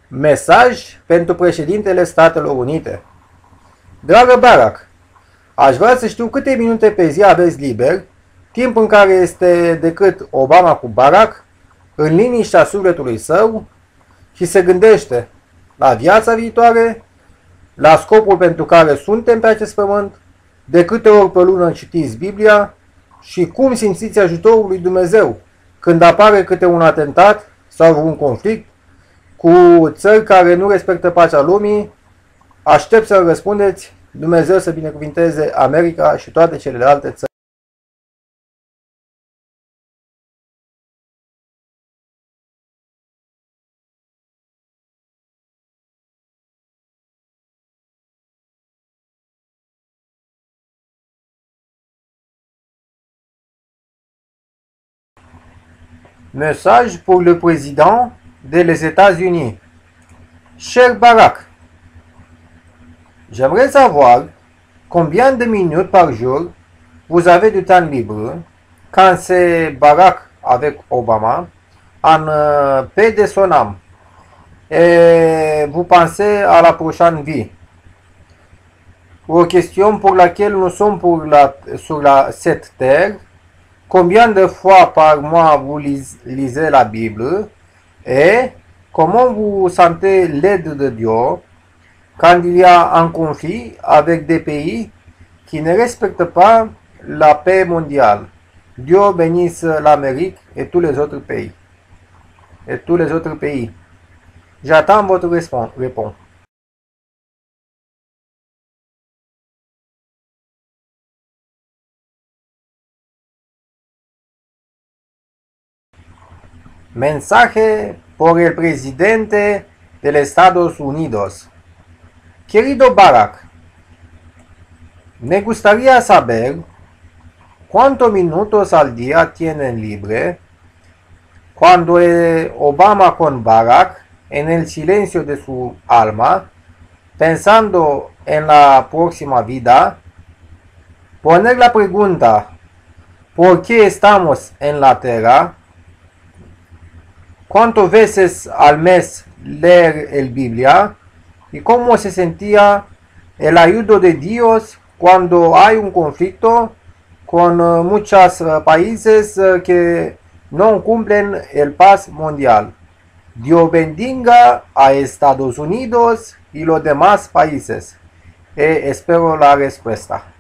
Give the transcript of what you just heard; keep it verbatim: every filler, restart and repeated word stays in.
Mesaj pentru președintele Statelor Unite. Dragă Barack, aș vrea să știu câte minute pe zi aveți liber, timp în care este decât Obama cu Barack, în liniștea sufletului său, și se gândește la viața viitoare, la scopul pentru care suntem pe acest pământ, de câte ori pe lună citiți Biblia și cum simțiți ajutorul lui Dumnezeu când apare câte un atentat sau un conflict cu țări care nu respectă pacea lumii. Aștept să răspundeți. Dumnezeu să binecuvinteze America și toate celelalte țări. Message pour le président des États-Unis. Cher Barack, j'aimerais savoir combien de minutes par jour vous avez du temps libre quand c'est Barack avec Obama en euh, paix de son âme et vous pensez à la prochaine vie. Aux questions pour laquelle nous sommes pour la, sur la, cette terre. Combien de fois par mois vous lisez la Bible et comment vous sentez l'aide de Dieu quand il y a un conflit avec des pays qui ne respectent pas la paix mondiale. Dieu bénisse l'Amérique et tous les autres pays. Et tous les autres pays. J'attends votre réponse. Mensaje por el presidente de los Estados Unidos. Querido Barack, me gustaría saber cuántos minutos al día tienen libre cuando Obama con Barack, en el silencio de su alma, pensando en la próxima vida, poner la pregunta ¿por qué estamos en la tierra? ¿Cuántas veces al mes leer el Biblia? ¿Y cómo se sentía el ayuda de Dios cuando hay un conflicto con muchos países que no cumplen el paz mundial? Dios bendiga a Estados Unidos y los demás países. Y espero la respuesta.